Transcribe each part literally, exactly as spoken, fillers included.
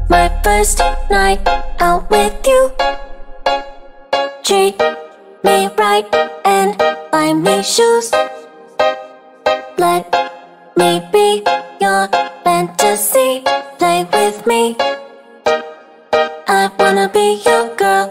my first night out with you. Treat me right and buy me shoes. Let me be your fantasy. Play with me. I wanna be your girl.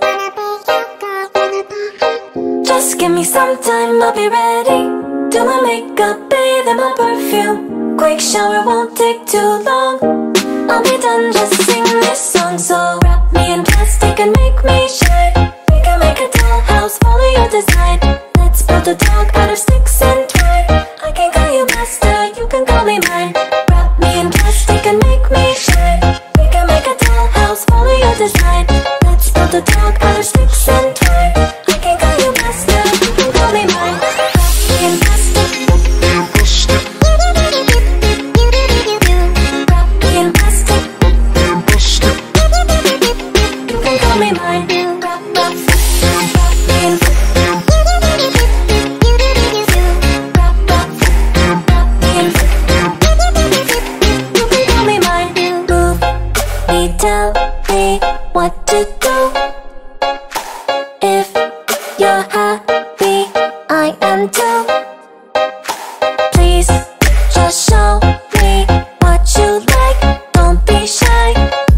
Just give me some time, I'll be ready. Do my makeup, bathe in my perfume. Quick shower won't take too long. I'll be done, just sing this song. So wrap me in plastic and make me shine. We can make a dollhouse, follow your design. Let's build a dog out of sticks and twine. I can call you master, you can call me mine. Wrap me in plastic and make me shine. We can make a dollhouse, follow your design. Let's build a dog out of sticks and twine. I can call you master, you can call me mine. Wrap me in plastic. Wrap me in plastic. You can call me mine. Wrap, wrap, wrap me in. Wrap, wrap, wrap me in. You can call me mine. Move me, tell me what to do. If you're happy, I am too. Please just show me what you like. Don't be shy.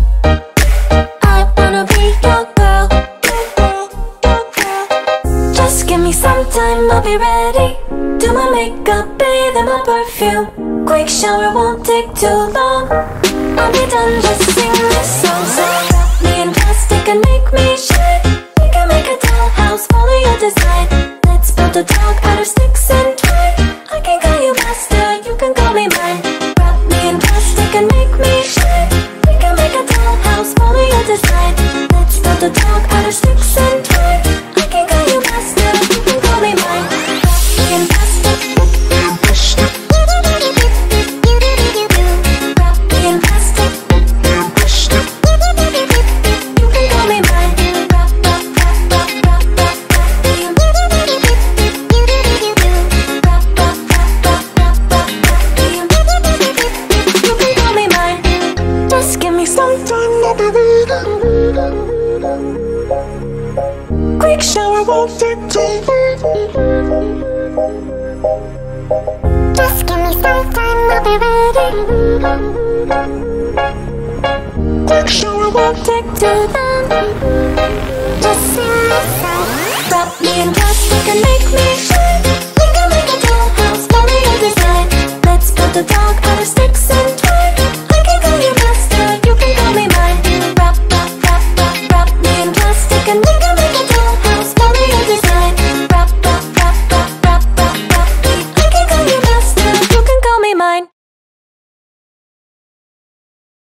I wanna be your girl. Just give me some time, I'll be ready. Do my makeup, bathe in my perfume. Quick shower won't take too long. I'll be done, just sing this song. So wrap me in plastic and make me shine. We can make a dollhouse, follow your design. Let's build a dog out of sticks and twine. I can call you master, you can call me mine. Wrap me in plastic and make me shine. We can make a dollhouse, follow your design. Let's build a dog out of sticks and twine. I can call you master, you can call me mine. Wrap me in plastic. Wrap me in plastic. You can call me mine. Wrap, wrap, wrap, wrap, wrap, wrap, wrap me in. Wrap, wrap, wrap, wrap, wrap, wrap, wrap me in. You can call me mine. Just give me some time, quick shower won't take too long. Just give me some time, I'll be ready. Quick shower won't take too long. Just sing this song. Wrap me in plastic and make me shine. We can make a dollhouse, follow your design. Let's build a dog out of